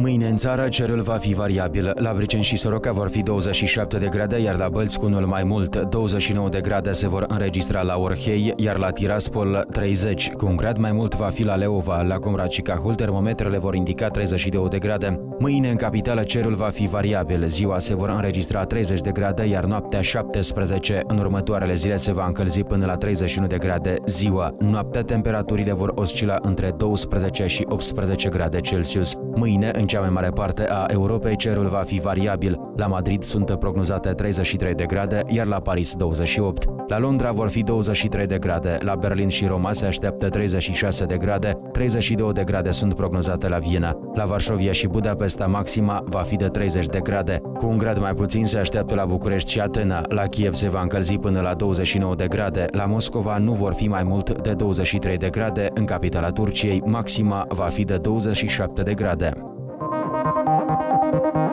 Mâine în țară cerul va fi variabil. La Briceni și Soroca vor fi 27 de grade, iar la Bălți cu unul mai mult. 29 de grade se vor înregistra la Orhei, iar la Tiraspol 30. Cu un grad mai mult va fi la Leova, la Comrat și Cahul, termometrele vor indica 32 de grade. Mâine în capitală cerul va fi variabil. Ziua se vor înregistra 30 de grade, iar noaptea 17. În următoarele zile se va încălzi până la 31 de grade ziua. Noaptea temperaturile vor oscila între 12 și 18 grade Celsius. Mâine, în cea mai mare parte a Europei, cerul va fi variabil. La Madrid sunt prognozate 33 de grade, iar la Paris 28. La Londra vor fi 23 de grade, la Berlin și Roma se așteaptă 36 de grade, 32 de grade sunt prognozate la Viena. La Varșovia și Budapesta maxima va fi de 30 de grade. Cu un grad mai puțin se așteaptă la București și Atena. La Kiev se va încălzi până la 29 de grade. La Moscova nu vor fi mai mult de 23 de grade. În capitala Turciei, maxima va fi de 27 de grade.